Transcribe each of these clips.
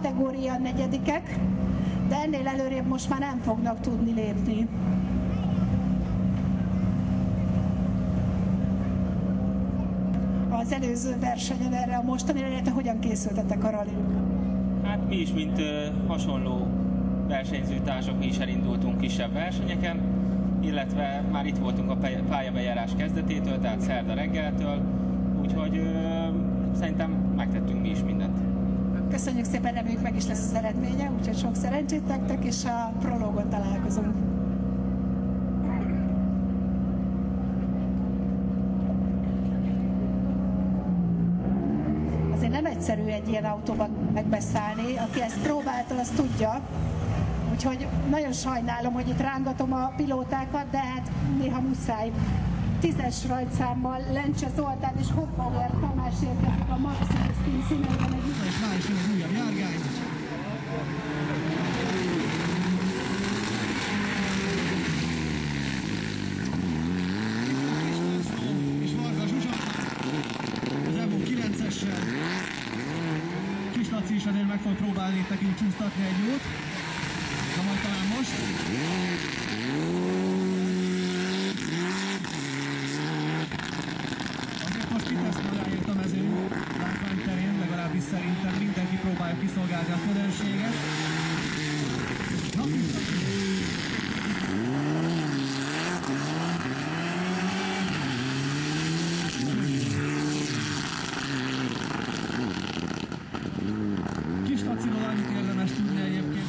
kategória negyedikek, de ennél előrébb most már nem fognak tudni lépni. Az előző versenyen erre a mostanira, illetve hogyan készültetek a rallira? Hát mi is, mint hasonló versenyzőtársak, mi is elindultunk kisebb versenyeken, illetve már itt voltunk a pályabejárás kezdetétől, tehát szerda reggeltől, úgyhogy szerintem megtettünk mi is mindent. Köszönjük szépen, reméljük meg is lesz az eredménye, úgyhogy sok szerencsét nektek, és a prológon találkozunk. Azért nem egyszerű egy ilyen autóban megbeszállni, aki ezt próbálta, azt tudja. Úgyhogy nagyon sajnálom, hogy itt rángatom a pilótákat, de hát néha muszáj. 10-es rajtszámmal Lencse Zoltán és Hoppauer Tamás érkezik a Maximus Team színeiben egy... És már is az újabb járgány. És Varga Zsuzsa az Evo 9-essel. Kis Laci is azért meg fog próbálni itt nekünk csúsztatni egy jót. Na majd talán most. Azért most kitesztől rájött a mező látvány terén, legalábbis szerintem mindenki próbálja kiszolgálni a közönséget. Na, Kis Lacival annyit érdemes tudni egyébként.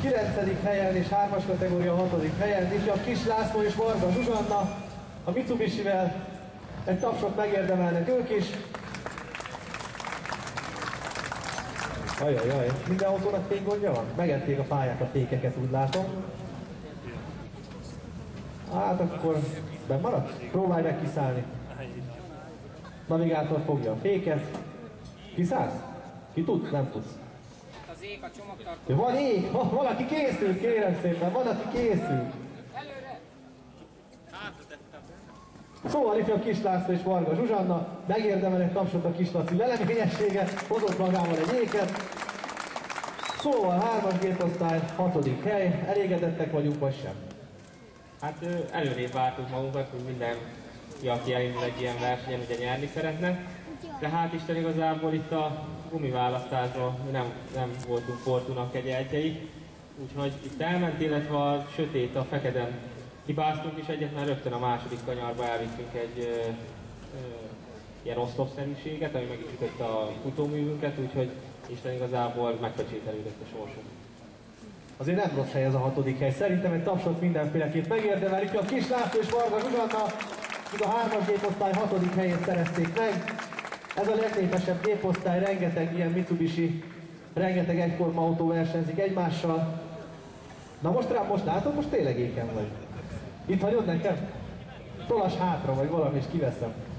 9. helyen és 3-as kategória 6. helyen, ifjabb Kis László és Varga Zsuzsanna, a Mitsubishi-vel egy tapsot megérdemelnek ők is. Ajajaj, minden autónak fékgondja van? Megették a pályát a fékeket, úgy látom. Hát akkor bennmaradt? Próbálj meg kiszállni. Navigátor fogja a féket. Kiszállsz? Ki tudsz? Nem tudsz. Az ég a csomagtartó. Ja, van ég! Valaki készül, kérem szépen, van, aki készül. Előre! Szóval ifjabb Kis László és Varga Zsuzsanna megérdemel egy tapsot a Kis Laci leleményessége, hozott magával egy éket. Szóval 3-as géposztály, 6. hely, elégedettek vagyunk vagy sem? Hát előrébb vártuk magunkat, hogy mindenki, aki elindul egy ilyen versenyen, ugye nyerni szeretne. De hát Isten igazából itt a gumiválasztásban nem voltunk Fortuna kegyeltjei. Úgyhogy itt elment, illetve a sötét, a feketen hibáztunk is egyet, mert rögtön a második kanyarba elvittünk egy ilyen oszlopszerűséget, ami meg is ütötte a futóművünket, úgyhogy Isten igazából megpecsételődött a sorsunk. Azért nem rossz hely ez a 6. hely. Szerintem egy tapsot mindenféleképp megérdemel. Itt a Kis László és Varga Zsuzsanna, míg a 3-as géposztály 6. helyét szerezték meg. Ez a legnépesebb géposztály, rengeteg ilyen Mitsubishi, rengeteg egyforma autó versenyzik egymással. Na most látod, most tényleg éken vagy. Itt hagyod nekem? Tolas hátra, vagy valami, és kiveszem.